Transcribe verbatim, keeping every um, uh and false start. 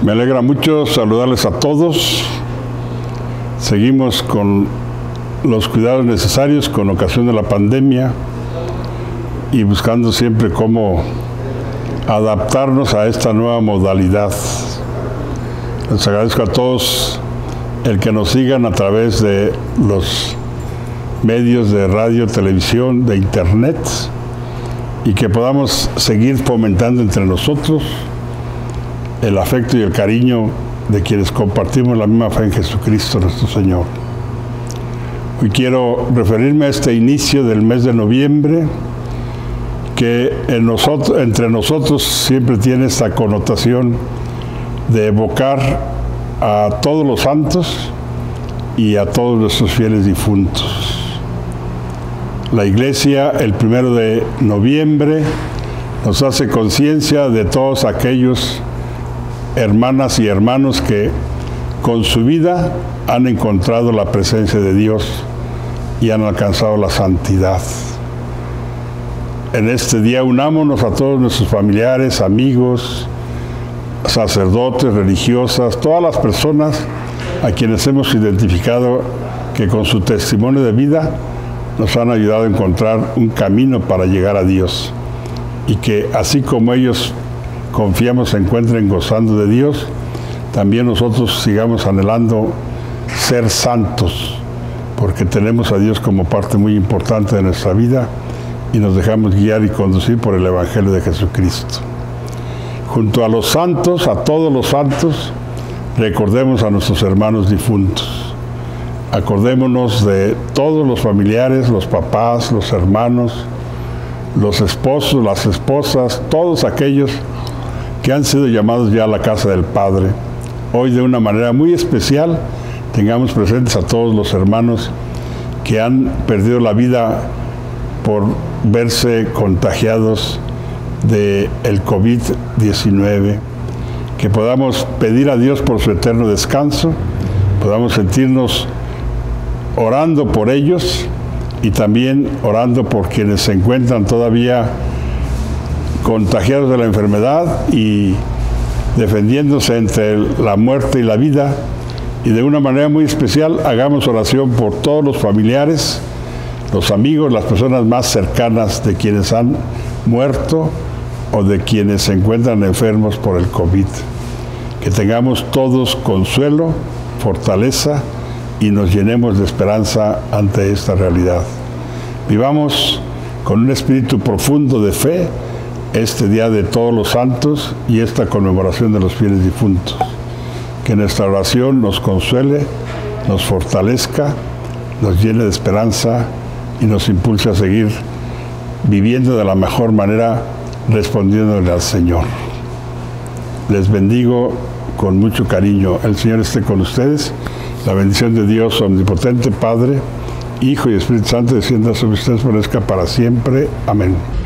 Me alegra mucho saludarles a todos. Seguimos con los cuidados necesarios con ocasión de la pandemia y buscando siempre cómo adaptarnos a esta nueva modalidad. Les agradezco a todos el que nos sigan a través de los medios de radio, televisión, de internet, y que podamos seguir fomentando entre nosotros el afecto y el cariño de quienes compartimos la misma fe en Jesucristo nuestro Señor. Hoy quiero referirme a este inicio del mes de noviembre, que en nosotros, entre nosotros siempre tiene esta connotación de evocar a todos los santos y a todos nuestros fieles difuntos. La Iglesia, el primero de noviembre, nos hace conciencia de todos aquellos hermanas y hermanos que con su vida han encontrado la presencia de Dios y han alcanzado la santidad. En este día unámonos a todos nuestros familiares, amigos, sacerdotes, religiosas, todas las personas a quienes hemos identificado que con su testimonio de vida nos han ayudado a encontrar un camino para llegar a Dios, y que así como ellos confiamos se encuentren gozando de Dios, también nosotros sigamos anhelando ser santos, porque tenemos a Dios como parte muy importante de nuestra vida y nos dejamos guiar y conducir por el Evangelio de Jesucristo. Junto a los santos, a todos los santos, recordemos a nuestros hermanos difuntos. Acordémonos de todos los familiares, los papás, los hermanos, los esposos, las esposas, todos aquellos que han sido llamados ya a la casa del Padre. Hoy, de una manera muy especial, tengamos presentes a todos los hermanos que han perdido la vida por verse contagiados del COVID diecinueve, que podamos pedir a Dios por su eterno descanso, podamos sentirnos orando por ellos y también orando por quienes se encuentran todavía contagiados de la enfermedad y defendiéndose entre la muerte y la vida. Y de una manera muy especial hagamos oración por todos los familiares, los amigos, las personas más cercanas de quienes han muerto o de quienes se encuentran enfermos por el COVID. Que tengamos todos consuelo, fortaleza y nos llenemos de esperanza ante esta realidad. Vivamos con un espíritu profundo de fe este día de todos los santos y esta conmemoración de los fieles difuntos. Que nuestra oración nos consuele, nos fortalezca, nos llene de esperanza y nos impulse a seguir viviendo de la mejor manera, respondiéndole al Señor. Les bendigo con mucho cariño. El Señor esté con ustedes. La bendición de Dios omnipotente, Padre, Hijo y Espíritu Santo, descienda sobre ustedes, permanezca para siempre. Amén.